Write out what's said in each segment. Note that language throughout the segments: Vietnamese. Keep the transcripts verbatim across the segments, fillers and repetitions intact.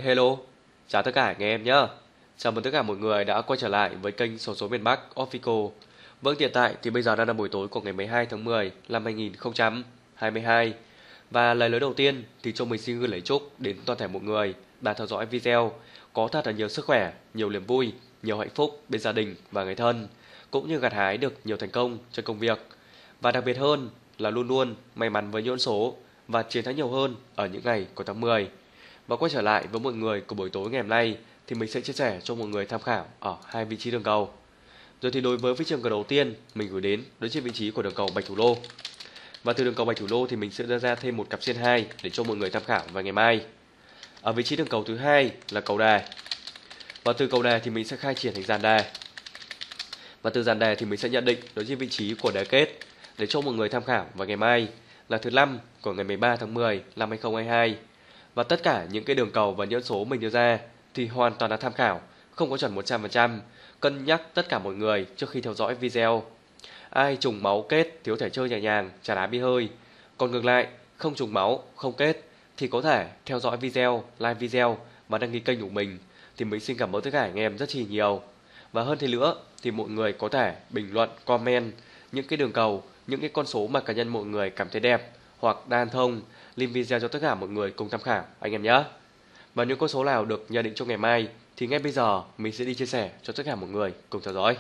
Hello, chào tất cả anh em nhé. Chào mừng tất cả mọi người đã quay trở lại với kênh Xổ số miền Bắc Official. Vâng, hiện tại thì bây giờ đang là buổi tối của ngày mười hai tháng mười năm hai nghìn không trăm hai mươi hai. Và lời nói đầu tiên thì cho mình xin gửi lời chúc đến toàn thể mọi người đang theo dõi video có thật là nhiều sức khỏe, nhiều niềm vui, nhiều hạnh phúc bên gia đình và người thân, cũng như gặt hái được nhiều thành công trong công việc. Và đặc biệt hơn là luôn luôn may mắn với những số và chiến thắng nhiều hơn ở những ngày của tháng mười. Và quay trở lại với mọi người của buổi tối ngày hôm nay thì mình sẽ chia sẻ cho mọi người tham khảo ở hai vị trí đường cầu. Rồi thì đối với vị trí đường cầu đầu tiên mình gửi đến đối trên vị trí của đường cầu bạch thủ lô. Và từ đường cầu bạch thủ lô thì mình sẽ đưa ra thêm một cặp xiên hai để cho mọi người tham khảo vào ngày mai. Ở vị trí đường cầu thứ hai là cầu đề. Và từ cầu đề thì mình sẽ khai triển thành dàn đề. Và từ dàn đề thì mình sẽ nhận định đối trên vị trí của đề kết để cho mọi người tham khảo vào ngày mai là thứ năm của ngày mười ba tháng mười năm hai nghìn không trăm hai mươi hai. Và tất cả những cái đường cầu và những số mình đưa ra thì hoàn toàn là tham khảo, không có chuẩn một trăm phần trăm. Cân nhắc tất cả mọi người trước khi theo dõi video. Ai trùng máu kết thì có thể chơi nhẹ nhàng, trả đá bi hơi. Còn ngược lại, không trùng máu, không kết thì có thể theo dõi video, like video và đăng ký kênh của mình. Thì mình xin cảm ơn tất cả anh em rất chi nhiều. Và hơn thế nữa thì mọi người có thể bình luận, comment những cái đường cầu, những cái con số mà cá nhân mọi người cảm thấy đẹp hoặc đan thông, link video cho tất cả mọi người cùng tham khảo anh em nhé. Và những con số nào được nhận định trong ngày mai thì ngay bây giờ mình sẽ đi chia sẻ cho tất cả mọi người cùng theo dõi.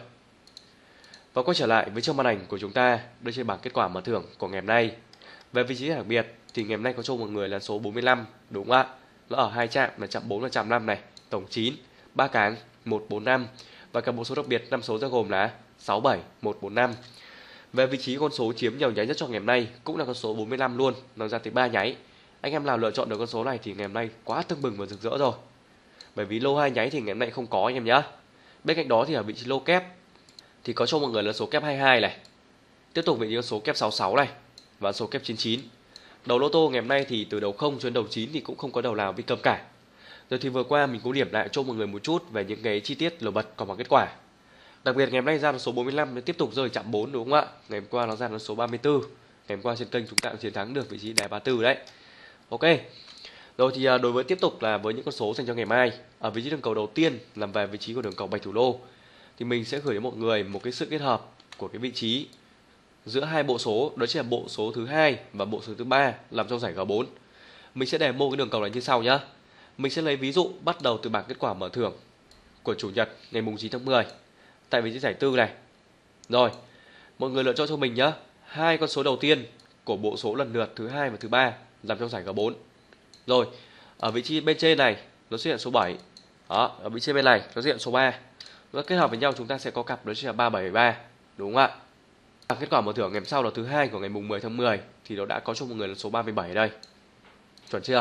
Và quay trở lại với trong màn ảnh của chúng ta, đây trên bảng kết quả mở thưởng của ngày hôm nay. Về vị trí đặc biệt thì ngày hôm nay có cho mọi người là số bốn mươi lăm, đúng không ạ? Nó ở hai chạm là chạm bốn và chạm năm này, tổng chín, ba cáng một bốn năm và cả bộ số đặc biệt năm số ra gồm là sáu bảy một bốn năm. Về vị trí con số chiếm nhiều nháy nhất trong ngày hôm nay cũng là con số bốn mươi lăm luôn, nó ra tới ba nháy. Anh em nào lựa chọn được con số này thì ngày hôm nay quá tưng bừng và rực rỡ rồi. Bởi vì lô hai nháy thì ngày hôm nay không có anh em nhá. Bên cạnh đó thì ở vị trí lô kép thì có cho mọi người là số kép hai mươi hai này. Tiếp tục vị trí số kép sáu mươi sáu này và số kép chín mươi chín. Đầu lô tô ngày hôm nay thì từ đầu không cho đến đầu chín thì cũng không có đầu nào bị cầm cả. Rồi thì vừa qua mình cũng điểm lại cho mọi người một chút về những cái chi tiết nổi bật còn bằng kết quả. Đặc biệt ngày hôm nay ra là số bốn mươi lăm nó tiếp tục rơi chạm bốn, đúng không ạ? Ngày hôm qua nó ra là số ba mươi tư. Ngày hôm qua trên kênh chúng ta cũng chiến thắng được vị trí đề ba mươi tư đấy. Ok. Rồi thì đối với tiếp tục là với những con số dành cho ngày mai, ở vị trí đường cầu đầu tiên làm về vị trí của đường cầu bạch thủ lô thì mình sẽ gửi đến mọi người một cái sự kết hợp của cái vị trí giữa hai bộ số, đó chính là bộ số thứ hai và bộ số thứ ba làm trong giải G bốn. Mình sẽ demo cái đường cầu này như sau nhá. Mình sẽ lấy ví dụ bắt đầu từ bảng kết quả mở thưởng của chủ nhật ngày mùng chín tháng mười tại vị trí giải tư này. Rồi, mọi người lựa chọn cho mình nhá, hai con số đầu tiên của bộ số lần lượt thứ hai và thứ ba làm trong giải G bốn. Rồi, ở vị trí bên trên này nó xuất hiện số bảy. Đó, ở vị trí bên này nó xuất hiện số ba. Nó kết hợp với nhau chúng ta sẽ có cặp đó chính là ba bảy ba, đúng không ạ? Bảng kết quả mở thưởng ngày hôm sau là thứ hai của ngày mùng mười tháng mười thì nó đã có cho mọi người là số ba mươi bảy ở đây. Chuẩn chưa?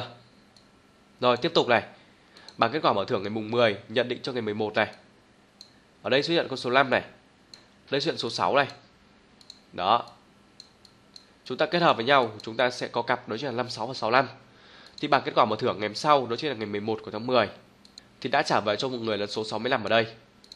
Rồi, tiếp tục này. Bảng kết quả mở thưởng ngày mùng mười nhận định cho ngày mười một này. Ở đây xuất hiện con số năm này. Đây xuất hiện số sáu này. Đó. Chúng ta kết hợp với nhau chúng ta sẽ có cặp đó chính là năm sáu và sáu mươi lăm. Thì bảng kết quả mở thưởng ngày hôm sau đó chính là ngày mười một của tháng mười thì đã trả về cho mọi người là số sáu mươi lăm ở đây.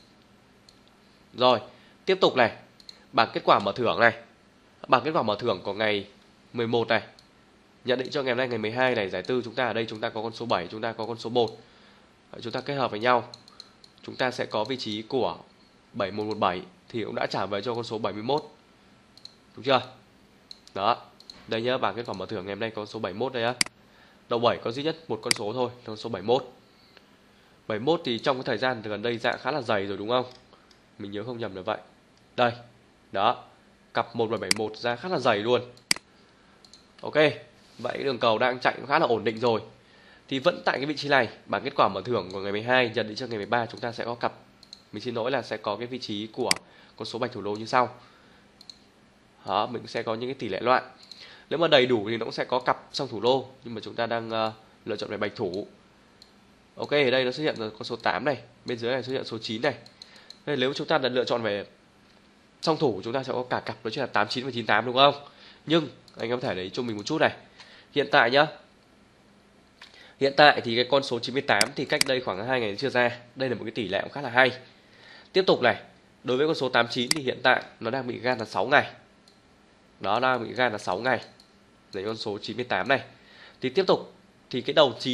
Rồi, tiếp tục này. Bảng kết quả mở thưởng này. Bảng kết quả mở thưởng của ngày mười một này. Nhận định cho ngày hôm nay ngày mười hai này, giải tư chúng ta ở đây chúng ta có con số bảy, chúng ta có con số một. Chúng ta kết hợp với nhau chúng ta sẽ có vị trí của bảy một một bảy thì cũng đã trả về cho con số bảy mươi mốt. Đúng chưa? Đó. Đây nhá, bảng kết quả mở thưởng ngày hôm nay có số bảy mươi mốt đây á. Đầu bảy có duy nhất một con số thôi, con số bảy mươi mốt. bảy mươi mốt thì trong cái thời gian gần đây dạng khá là dày rồi đúng không? Mình nhớ không nhầm là vậy. Đây. Đó. Cặp một và bảy mươi mốt ra khá là dày luôn. Ok. Vậy đường cầu đang chạy khá là ổn định rồi. Thì vẫn tại cái vị trí này, bảng kết quả mở thưởng của ngày mười hai nhận định cho ngày mười ba chúng ta sẽ có cặp, mình xin lỗi là sẽ có cái vị trí của con số bạch thủ lô như sau. Đó, mình sẽ có những cái tỷ lệ loạn. Nếu mà đầy đủ thì nó cũng sẽ có cặp song thủ lô, nhưng mà chúng ta đang uh, lựa chọn về bạch thủ. Ok, ở đây nó xuất hiện con số tám này, bên dưới này xuất hiện số chín này. Đây, nếu chúng ta đã lựa chọn về song thủ chúng ta sẽ có cả cặp đó chính là tám chín và chín tám, đúng không? Nhưng anh em có thể lấy cho mình một chút này. Hiện tại nhá. Hiện tại thì cái con số chín mươi tám thì cách đây khoảng hai ngày chưa ra. Đây là một cái tỷ lệ cũng khá là hay. Tiếp tục này, đối với con số tám mươi chín thì hiện tại nó đang bị gan là sáu ngày. Đó, đang bị gan là sáu ngày. Đấy, con số chín mươi tám này. Thì tiếp tục thì cái đầu chín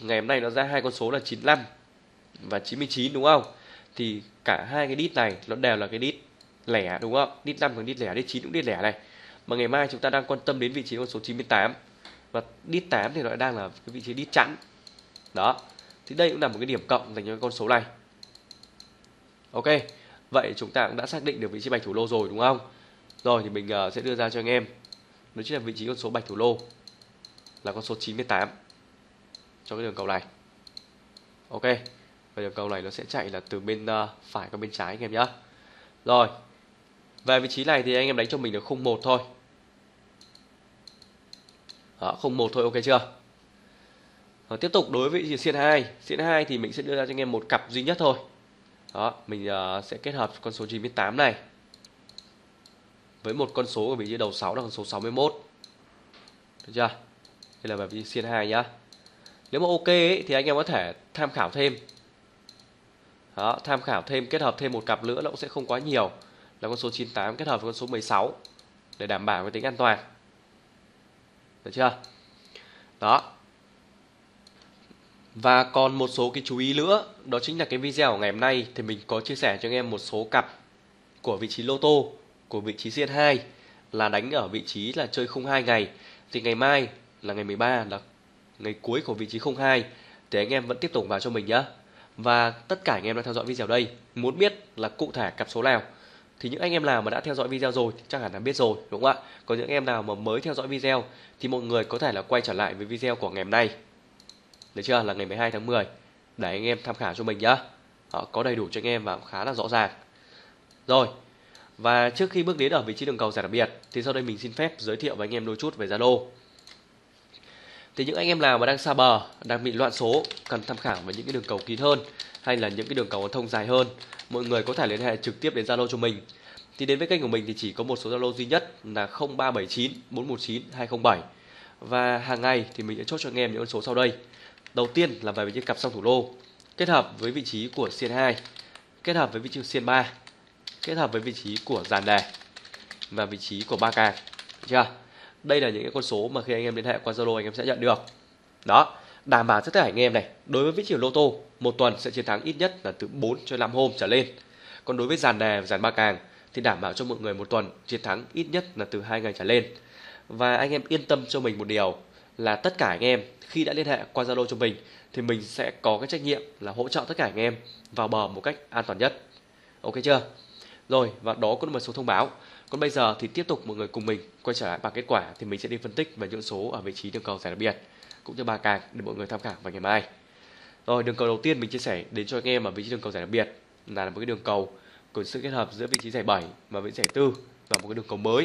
ngày hôm nay nó ra hai con số là chín mươi lăm và chín mươi chín đúng không? Thì cả hai cái đít này nó đều là cái đít lẻ đúng không? Đít năm và đít lẻ, đít chín cũng đít lẻ này. Mà ngày mai chúng ta đang quan tâm đến vị trí con số chín mươi tám. Và đít tám thì nó đang là cái vị trí đít chẵn. Đó. Thì đây cũng là một cái điểm cộng dành cho con số này. Ok. Vậy chúng ta cũng đã xác định được vị trí bạch thủ lô rồi đúng không? Rồi thì mình uh, sẽ đưa ra cho anh em. Đó chính là vị trí con số bạch thủ lô là con số chín mươi tám cho cái đường cầu này. Ok. Và đường cầu này nó sẽ chạy là từ bên uh, phải qua bên trái anh em nhé. Rồi. Về vị trí này thì anh em đánh cho mình được khung một thôi. Đó, khung một thôi, ok chưa? Rồi, tiếp tục đối với vị trí xiên hai. Xiên hai thì mình sẽ đưa ra cho anh em một cặp duy nhất thôi. Đó, mình uh, sẽ kết hợp con số chín mươi tám này với một con số ở vị trí đầu sáu là con số sáu mươi mốt. Được chưa? Đây là về vị trí xiên hai nhá. Nếu mà ok ấy, thì anh em có thể tham khảo thêm. Đó, tham khảo thêm, kết hợp thêm một cặp nữa, nó cũng sẽ không quá nhiều, là con số chín mươi tám kết hợp với con số mười sáu để đảm bảo cái tính an toàn. Được chưa? Đó. Và còn một số cái chú ý nữa, đó chính là cái video của ngày hôm nay thì mình có chia sẻ cho anh em một số cặp của vị trí lô tô, của vị trí xiên hai là đánh ở vị trí là chơi khung hai ngày. Thì ngày mai là ngày mười ba là ngày cuối của vị trí khung hai, thì anh em vẫn tiếp tục vào cho mình nhé. Và tất cả anh em đang theo dõi video đây, muốn biết là cụ thể cặp số nào thì những anh em nào mà đã theo dõi video rồi thì chắc hẳn là biết rồi đúng không ạ? Còn những em nào mà mới theo dõi video thì mọi người có thể là quay trở lại với video của ngày hôm nay. Được chưa? Là ngày mười hai tháng mười để anh em tham khảo cho mình nhá. Đó, có đầy đủ cho anh em và khá là rõ ràng. Rồi. Và trước khi bước đến ở vị trí đường cầu giải đặc biệt thì sau đây mình xin phép giới thiệu với anh em đôi chút về Zalo. Thì những anh em nào mà đang xa bờ, đang bị loạn số, cần tham khảo về những cái đường cầu kín hơn hay là những cái đường cầu thông dài hơn, mọi người có thể liên hệ trực tiếp đến Zalo cho mình. Thì đến với kênh của mình thì chỉ có một số Zalo duy nhất là không ba bảy chín bốn một chín hai không bảy. Và hàng ngày thì mình sẽ chốt cho anh em những con số sau đây. Đầu tiên là về vị trí cặp song thủ lô, kết hợp với vị trí của xiên hai, kết hợp với vị trí xiên ba, kết hợp với vị trí của dàn đề và vị trí của ba càng. Được chưa? Đây là những cái con số mà khi anh em liên hệ qua Zalo anh em sẽ nhận được. Đó, đảm bảo cho tất cả anh em này, đối với vị trí lô tô, một tuần sẽ chiến thắng ít nhất là từ bốn cho năm hôm trở lên. Còn đối với dàn đề và dàn ba càng thì đảm bảo cho mọi người một tuần chiến thắng ít nhất là từ hai ngày trở lên. Và anh em yên tâm cho mình một điều là tất cả anh em khi đã liên hệ qua Zalo cho mình thì mình sẽ có cái trách nhiệm là hỗ trợ tất cả anh em vào bờ một cách an toàn nhất. Ok chưa? Rồi, và đó cũng là một số thông báo. Còn bây giờ thì tiếp tục mọi người cùng mình quay trở lại bảng kết quả thì mình sẽ đi phân tích về những số ở vị trí đường cầu giải đặc biệt cũng như ba càng để mọi người tham khảo vào ngày mai. Rồi, đường cầu đầu tiên mình chia sẻ đến cho anh em ở vị trí đường cầu giải đặc biệt là một cái đường cầu của sự kết hợp giữa vị trí giải bảy và vị trí giải tư và một cái đường cầu mới.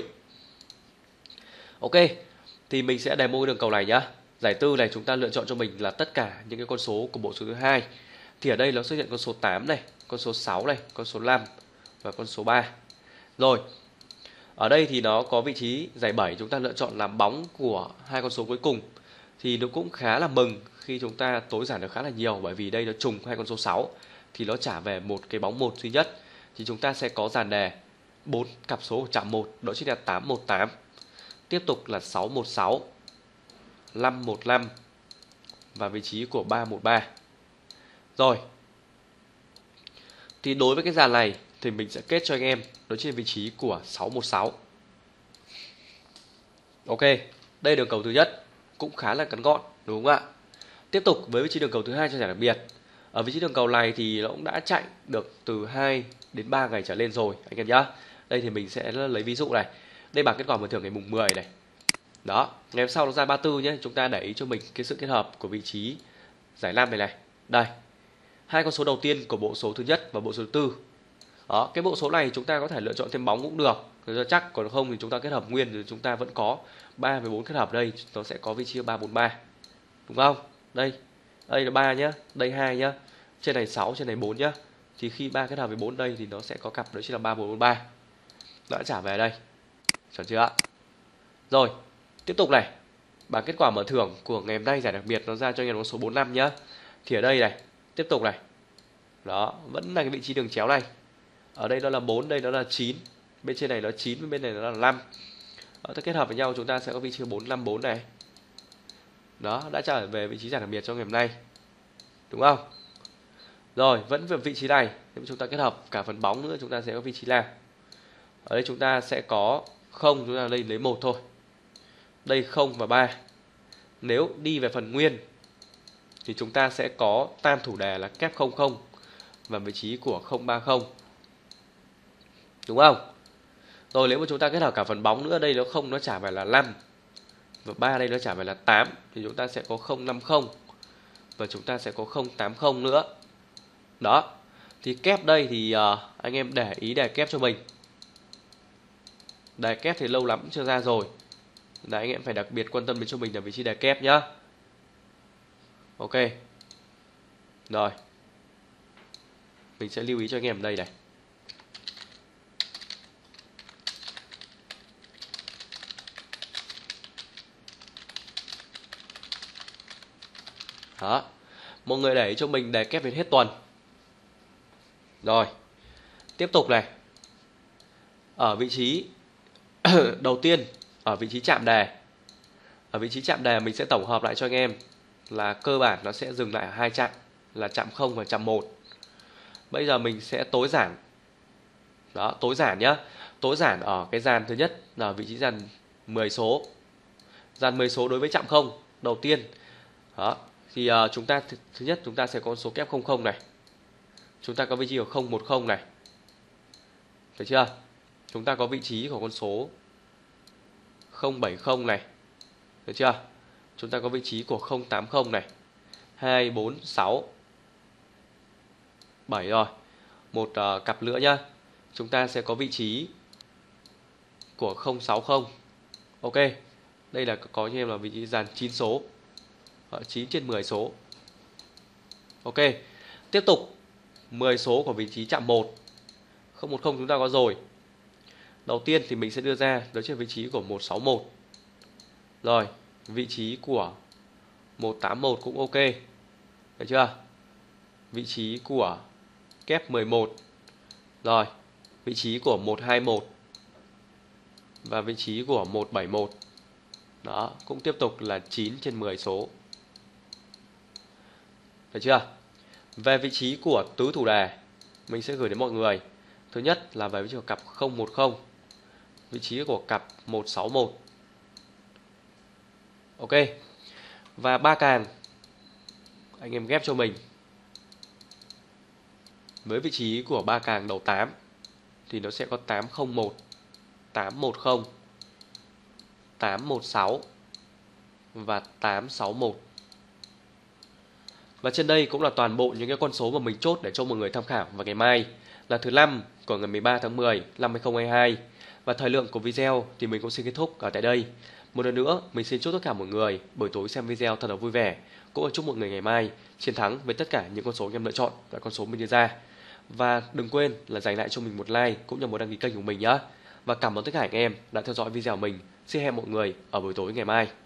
Ok, thì mình sẽ demo cái đường cầu này nhá. Giải tư này chúng ta lựa chọn cho mình là tất cả những cái con số của bộ số thứ hai. Thì ở đây nó xuất hiện con số tám này, con số sáu này, con số năm và con số ba. Rồi. Ở đây thì nó có vị trí giải bảy chúng ta lựa chọn làm bóng của hai con số cuối cùng. Thì nó cũng khá là mừng khi chúng ta tối giản được khá là nhiều, bởi vì đây nó trùng hai con số sáu thì nó trả về một cái bóng một duy nhất. Thì chúng ta sẽ có dàn đề bốn cặp số của chạm một, đó chính là tám một tám. Tiếp tục là sáu một sáu, năm một năm và vị trí của ba một ba. Rồi. Thì đối với cái dàn này thì mình sẽ kết cho anh em đó trên vị trí của sáu một sáu. Ok, đây đường cầu thứ nhất cũng khá là ngắn gọn đúng không ạ? Tiếp tục với vị trí đường cầu thứ hai cho giải đặc biệt. Ở vị trí đường cầu này thì nó cũng đã chạy được từ hai đến ba ngày trở lên rồi anh em nhá. Đây thì mình sẽ lấy ví dụ này. Đây bảng kết quả mở thưởng ngày mùng mười này. Đó, ngày hôm sau nó ra ba mươi tư nhé. Chúng ta để ý cho mình cái sự kết hợp của vị trí giải năm này này. Đây, hai con số đầu tiên của bộ số thứ nhất và bộ số thứ tư. Đó, cái bộ số này chúng ta có thể lựa chọn thêm bóng cũng được, cho chắc, còn không thì chúng ta kết hợp nguyên thì chúng ta vẫn có ba với bốn kết hợp đây, nó sẽ có vị trí ba bốn ba. Đúng không? Đây. Đây là ba nhá, đây hai nhá. Trên này sáu, trên này bốn nhá. Thì khi ba kết hợp với bốn đây thì nó sẽ có cặp đó chính là ba bốn bốn ba. Đã trả về đây. Chuẩn chưa ạ? Rồi, tiếp tục này. Bảng kết quả mở thưởng của ngày hôm nay giải đặc biệt nó ra cho anh em con số bốn năm nhá. Thì ở đây này, tiếp tục này. Đó, vẫn là cái vị trí đường chéo này. Ở đây nó là bốn, đây nó là chín. Bên trên này nó chín, bên này nó là năm. Đó, ta kết hợp với nhau chúng ta sẽ có vị trí bốn năm bốn này. Đó, đã trả về vị trí giải đặc biệt cho ngày hôm nay. đúng không? Rồi, vẫn về vị trí này, nếu chúng ta kết hợp cả phần bóng nữa chúng ta sẽ có vị trí nào? Ở đây chúng ta sẽ có không, chúng ta đây lấy một thôi. Đây không và ba. Nếu đi về phần nguyên thì chúng ta sẽ có tam thủ đề là kép không không và vị trí của không ba không. Đúng không? Rồi nếu mà chúng ta kết hợp cả phần bóng nữa, đây nó không nó trả về là năm và ba đây nó trả về là tám thì chúng ta sẽ có không năm không và chúng ta sẽ có không tám không nữa. Đó. Thì kép đây thì uh, anh em để ý đề kép cho mình. Đề kép thì lâu lắm chưa ra rồi. Đấy, anh em phải đặc biệt quan tâm đến cho mình là vị trí đề kép nhá. Ok. Rồi. Mình sẽ lưu ý cho anh em đây này. Đó. Mọi người để ý cho mình đề kép đến hết tuần. Rồi. Tiếp tục này. Ở vị trí đầu tiên, ở vị trí chạm đề. Ở vị trí chạm đề mình sẽ tổng hợp lại cho anh em là cơ bản nó sẽ dừng lại ở hai chạm là chạm không và chạm một. Bây giờ mình sẽ tối giản. Đó, tối giản nhá. Tối giản ở cái dàn thứ nhất là vị trí dàn mười số. Dàn mười số đối với chạm không đầu tiên. Đó, thì uh, chúng ta th thứ nhất chúng ta sẽ có số kép không không này. Chúng ta có vị trí của không một không này. Được chưa? Chúng ta có vị trí của con số không bảy không này. Được chưa? Chúng ta có vị trí của không tám không này. hai bốn sáu bảy rồi. Một uh, cặp nữa nhá. Chúng ta sẽ có vị trí của không sáu không. Ok. Đây là có cho em là vị trí dàn chín số. chín trên mười số. Ok. Tiếp tục mười số của vị trí chạm một. không một không chúng ta có rồi. Đầu tiên thì mình sẽ đưa ra đó là vị trí của một sáu một. Rồi, vị trí của một tám một cũng ok. Được chưa? Vị trí của kép mười một. Rồi, vị trí của một hai một và vị trí của một bảy một. Đó, cũng tiếp tục là chín trên mười số. Được chưa? Về vị trí của tứ thủ đề, mình sẽ gửi đến mọi người. Thứ nhất là về vị trí của cặp không một không, vị trí của cặp một sáu một. Ok. Và ba càng anh em ghép cho mình. Với vị trí của ba càng đầu tám thì nó sẽ có tám không một, tám một không, tám một sáu và tám sáu một. Và trên đây cũng là toàn bộ những cái con số mà mình chốt để cho mọi người tham khảo vào ngày mai là thứ năm của ngày mười ba tháng mười năm hai không hai hai. Và thời lượng của video thì mình cũng xin kết thúc ở tại đây. Một lần nữa, mình xin chúc tất cả mọi người buổi tối xem video thật là vui vẻ. Cũng là chúc mọi người ngày mai chiến thắng với tất cả những con số anh em lựa chọn và con số mình đưa ra. Và đừng quên là dành lại cho mình một like cũng như một đăng ký kênh của mình nhé. Và cảm ơn tất cả anh em đã theo dõi video của mình. Xin hẹn mọi người ở buổi tối ngày mai.